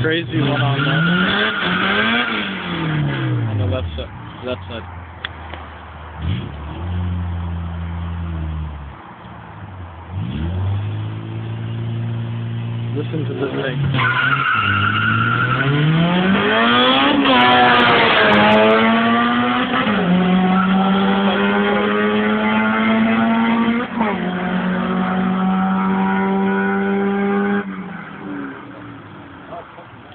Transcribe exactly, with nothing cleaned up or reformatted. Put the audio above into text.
crazy one on the on the left side. Left side. Listen to this thing.